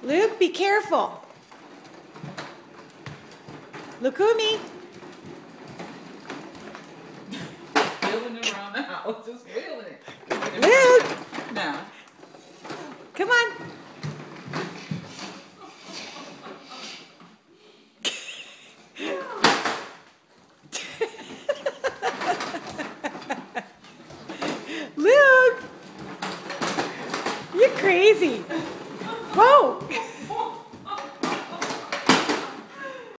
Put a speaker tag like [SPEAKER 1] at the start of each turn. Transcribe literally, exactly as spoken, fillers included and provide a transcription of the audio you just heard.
[SPEAKER 1] Luke, be careful. Lukumi.
[SPEAKER 2] Wheeling it around the house, just wheeling it.
[SPEAKER 1] Luke.
[SPEAKER 2] Now.
[SPEAKER 1] Come on. Luke. You're crazy. Whoa.